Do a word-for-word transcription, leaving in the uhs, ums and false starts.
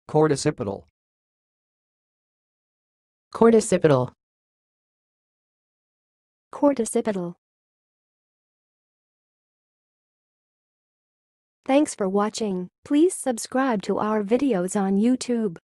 corticipetal, corticipetal, corticipetal. Thanks for watching. Please subscribe to our videos on YouTube.